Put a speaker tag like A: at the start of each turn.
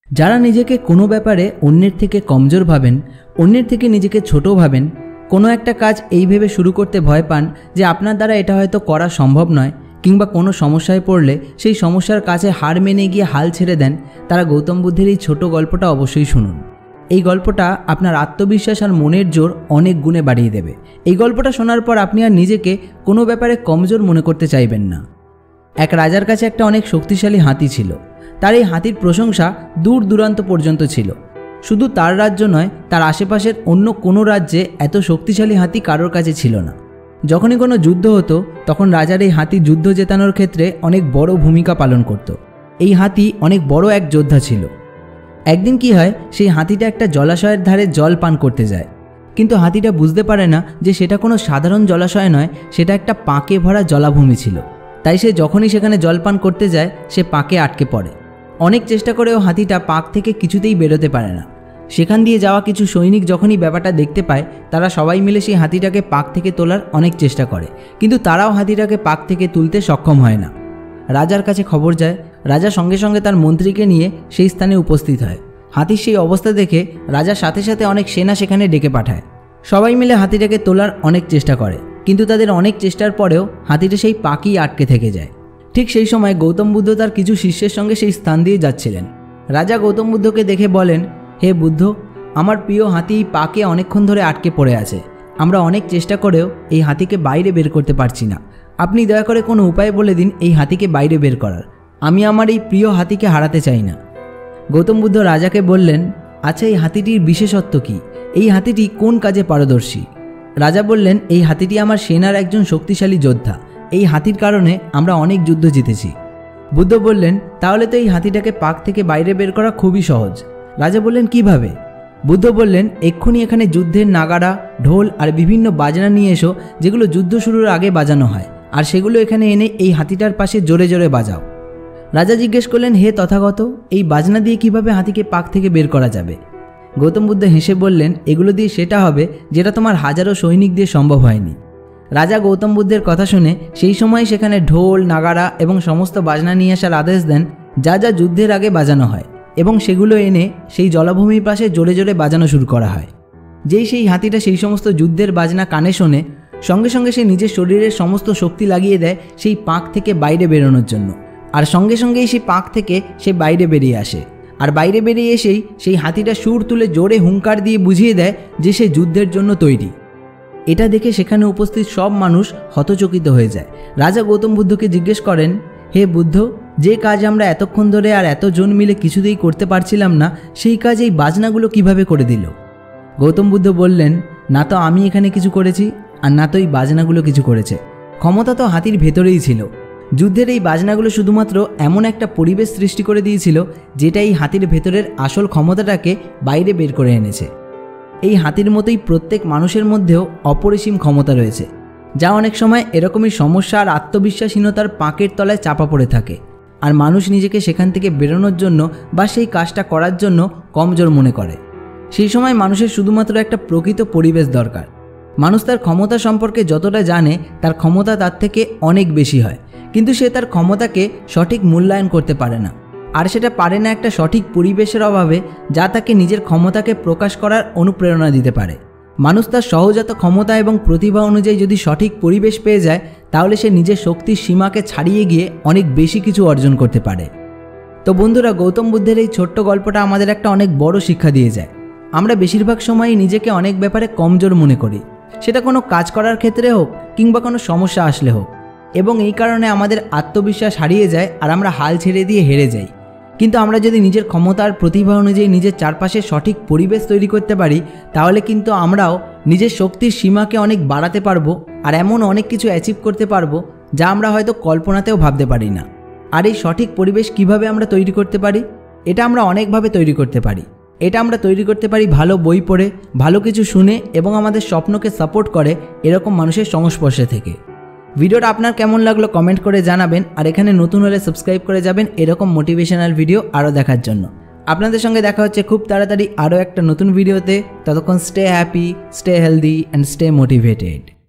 A: যারা নিজেকে কোনো ব্যাপারে অন্যের থেকে কমজোর ভাবেন, অন্যের থেকে নিজেকে ছোট ভাবেন, কোনো একটা কাজ এই ভেবে শুরু করতে ভয় পান যে আপনার দ্বারা এটা হয়তো করা সম্ভব নয়, কিংবা কোনো সমস্যায় পড়লে সেই সমস্যার কাছে হার মেনে গিয়ে হাল ছেড়ে দেন, তারা গৌতম বুদ্ধের এই ছোট গল্পটা অবশ্যই শুনুন। এই গল্পটা আপনার আত্মবিশ্বাস আর মনের জোর অনেক গুণে বাড়িয়ে দেবে। এই গল্পটা শোনার পর আপনি আর নিজেকে কোনো ব্যাপারে কমজোর মনে করতে চাইবেন না। এক রাজার কাছে একটা অনেক শক্তিশালী হাতি ছিল। তার এই হাতির প্রশংসা দূর দূরান্ত পর্যন্ত ছিল। শুধু তার রাজ্য নয়, তার আশেপাশের অন্য কোনো রাজ্যে এত শক্তিশালী হাতি কারোর কাছে ছিল না। যখনই কোনো যুদ্ধ হতো তখন রাজার এই হাতি যুদ্ধ জেতানোর ক্ষেত্রে অনেক বড় ভূমিকা পালন করত। এই হাতি অনেক বড় এক যোদ্ধা ছিল। একদিন কি হয়, সেই হাতিটা একটা জলাশয়ের ধারে জল পান করতে যায়, কিন্তু হাতিটা বুঝতে পারে না যে সেটা কোনো সাধারণ জলাশয় নয়, সেটা একটা পাঁকে ভরা জলাভূমি ছিল। তাই সে যখনই সেখানে জল পান করতে যায় সে পাঁকে আটকে পড়ে। অনেক চেষ্টা করেও হাতিটা পাঁক থেকে কিছুতেই বেরোতে পারে না। সেখান দিয়ে যাওয়া কিছু সৈনিক যখনই ব্যাপারটা দেখতে পায়, তারা সবাই মিলে সেই হাতিটাকে পাঁক থেকে তোলার অনেক চেষ্টা করে, কিন্তু তারাও হাতিটাকে পাঁক থেকে তুলতে সক্ষম হয় না। রাজার কাছে খবর যায়। রাজা সঙ্গে সঙ্গে তার মন্ত্রীকে নিয়ে সেই স্থানে উপস্থিত হয়। হাতির সেই অবস্থা দেখে রাজার সাথে সাথে অনেক সেনা সেখানে ডেকে পাঠায়। সবাই মিলে হাতিটাকে তোলার অনেক চেষ্টা করে, কিন্তু তাদের অনেক চেষ্টার পরেও হাতিটা সেই পাঁকেই আটকে থেকে যায়। ঠিক সেই সময় গৌতম বুদ্ধ তার কিছু শিষ্যের সঙ্গে সেই স্থান দিয়ে যাচ্ছিলেন। রাজা গৌতম বুদ্ধকে দেখে বলেন, হে বুদ্ধ, আমার প্রিয় হাতি এই পাঁকে অনেকক্ষণ ধরে আটকে পড়ে আছে। আমরা অনেক চেষ্টা করেও এই হাতিকে বাইরে বের করতে পারছি না। আপনি দয়া করে কোনো উপায় বলে দিন এই হাতিকে বাইরে বের করার। আমি আমার এই প্রিয় হাতিকে হারাতে চাই না। গৌতম বুদ্ধ রাজাকে বললেন, আচ্ছা, এই হাতিটির বিশেষত্ব কী? এই হাতিটি কোন কাজে পারদর্শী? রাজা বললেন, এই হাতিটি আমার সেনার একজন শক্তিশালী যোদ্ধা। এই হাতির কারণে আমরা অনেক যুদ্ধ জিতেছি। বুদ্ধ বললেন, তাহলে তো এই হাতিটাকে পাঁক থেকে বাইরে বের করা খুবই সহজ। রাজা বললেন, কিভাবে? বুদ্ধ বললেন, এক্ষুনি এখানে যুদ্ধের নাগারা, ঢোল আর বিভিন্ন বাজনা নিয়ে এসো, যেগুলো যুদ্ধ শুরুর আগে বাজানো হয়, আর সেগুলো এখানে এনে এই হাতিটার পাশে জোরে জোরে বাজাও। রাজা জিজ্ঞেস করলেন, হে তথাগত, এই বাজনা দিয়ে কিভাবে হাতিকে পাঁক থেকে বের করা যাবে? গৌতম বুদ্ধ হেসে বললেন, এগুলো দিয়ে সেটা হবে যেটা তোমার হাজারো সৈনিক দিয়ে সম্ভব হয়নি। রাজা গৌতম বুদ্ধের কথা শুনে সেই সময় সেখানে ঢোল, নাগারা এবং সমস্ত বাজনা নিয়ে আসার আদেশ দেন, যা যা যুদ্ধের আগে বাজানো হয়, এবং সেগুলো এনে সেই জলাভূমির পাশে জোরে জোরে বাজানো শুরু করা হয়। যেই সেই হাতিটা সেই সমস্ত যুদ্ধের বাজনা কানে শোনে, সঙ্গে সঙ্গে সে নিজের শরীরের সমস্ত শক্তি লাগিয়ে দেয় সেই পাঁক থেকে বাইরে বেরোনোর জন্য, আর সঙ্গে সঙ্গেই সেই পাঁক থেকে সে বাইরে বেরিয়ে আসে। আর বাইরে বেরিয়ে এসেই সেই হাতিটা সুর তুলে জোরে হুঙ্কার দিয়ে বুঝিয়ে দেয় যে সে যুদ্ধের জন্য তৈরি। এটা দেখে সেখানে উপস্থিত সব মানুষ হতচকিত হয়ে যায়। রাজা গৌতম বুদ্ধকে জিজ্ঞেস করেন, হে বুদ্ধ, যে কাজ আমরা এতক্ষণ ধরে আর এতজন মিলে কিছুতেই করতে পারছিলাম না, সেই কাজ এই বাজনাগুলো কিভাবে করে দিল? গৌতম বুদ্ধ বললেন, না তো আমি এখানে কিছু করেছি, আর না তো এই বাজনাগুলো কিছু করেছে। ক্ষমতা তো হাতির ভেতরেই ছিল। যুদ্ধের এই বাজনাগুলো শুধুমাত্র এমন একটা পরিবেশ সৃষ্টি করে দিয়েছিল যেটা এই হাতির ভেতরের আসল ক্ষমতাটাকে বাইরে বের করে এনেছে। এই হাতির মতোই প্রত্যেক মানুষের মধ্যেও অপরিসীম ক্ষমতা রয়েছে, যা অনেক সময় এরকমই সমস্যা আর আত্মবিশ্বাসহীনতার পাঁকের তলায় চাপা পড়ে থাকে, আর মানুষ নিজেকে সেখান থেকে বেরোনোর জন্য বা সেই কাজটা করার জন্য কমজোর মনে করে। সেই সময় মানুষের শুধুমাত্র একটা প্রকৃত পরিবেশ দরকার। মানুষ তার ক্ষমতা সম্পর্কে যতটা জানে, তার ক্ষমতা তার থেকে অনেক বেশি হয়, কিন্তু সে তার ক্ষমতাকে সঠিক মূল্যায়ন করতে পারে না, আর সেটা পারে না একটা সঠিক পরিবেশের অভাবে, যা তাকে নিজের ক্ষমতাকে প্রকাশ করার অনুপ্রেরণা দিতে পারে। মানুষ তার সহজাত ক্ষমতা এবং প্রতিভা অনুযায়ী যদি সঠিক পরিবেশ পেয়ে যায়, তাহলে সে নিজের শক্তির সীমাকে ছাড়িয়ে গিয়ে অনেক বেশি কিছু অর্জন করতে পারে। তো বন্ধুরা, গৌতম বুদ্ধের এই ছোট্ট গল্পটা আমাদের একটা অনেক বড় শিক্ষা দিয়ে যায়। আমরা বেশিরভাগ সময়ই নিজেকে অনেক ব্যাপারে কমজোর মনে করি, সেটা কোনো কাজ করার ক্ষেত্রে হোক কিংবা কোনো সমস্যা আসলে হোক, এবং এই কারণে আমাদের আত্মবিশ্বাস হারিয়ে যায় আর আমরা হাল ছেড়ে দিয়ে হেরে যাই। কিন্তু আমরা যদি নিজের ক্ষমতা আর প্রতিভা অনুযায়ী নিজের চারপাশে সঠিক পরিবেশ তৈরি করতে পারি, তাহলে কিন্তু আমরাও নিজের শক্তির সীমাকে অনেক বাড়াতে পারবো, আর এমন অনেক কিছু অ্যাচিভ করতে পারবো যা আমরা হয়তো কল্পনাতেও ভাবতে পারি না। আর এই সঠিক পরিবেশ কিভাবে আমরা তৈরি করতে পারি? এটা আমরা অনেকভাবে তৈরি করতে পারি। এটা আমরা তৈরি করতে পারি ভালো বই পড়ে, ভালো কিছু শুনে, এবং আমাদের স্বপ্নকে সাপোর্ট করে এরকম মানুষের সংস্পর্শে থেকে। ভিডিওটা আপনার কেমন লাগলো কমেন্ট করে জানাবেন, আর এখানে নতুন হলে সাবস্ক্রাইব করে যাবেন এরকম মোটিভেশনাল ভিডিও আরও দেখার জন্য। আপনাদের সঙ্গে দেখা হচ্ছে খুব তাড়াতাড়ি আরও একটা নতুন ভিডিওতে। ততক্ষণ stay happy, stay healthy and stay motivated.